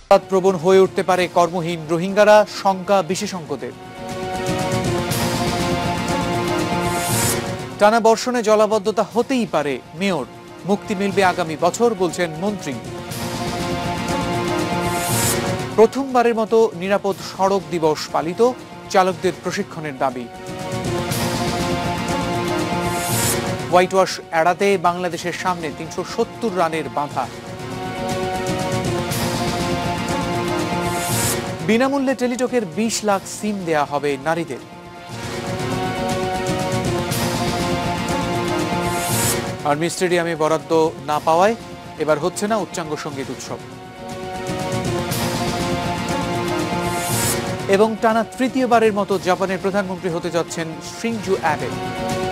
প্রবণ হয়ে উঠতে পারে কর্মহীন রোহিঙ্গারা, শঙ্কা বিশেষজ্ঞদের। টানা বর্ষণে জলাবদ্ধতা হতেই পারে মেয়র, মুক্তি মিলবে আগামী বছর বলছেন মন্ত্রী। প্রথমবারের মতো নিরাপদ সড়ক দিবস পালিত, চালকদের প্রশিক্ষণের দাবি। হোয়াইট ওয়াশ এড়াতে বাংলাদেশের সামনে 370 রানের বাঁধা। বিনামূল্যে টেলিটকের 20 লাখ সিম দেয়া হবে নারীদের। আর্মি স্টেডিয়ামে বরাদ্দ না পাওয়ায় এবার হচ্ছে না উচ্চাঙ্গ সঙ্গীত উৎসব। এবং টানা তৃতীয়বারের মতো জাপানের প্রধানমন্ত্রী হতে যাচ্ছেন শিনজো অ্যাবে।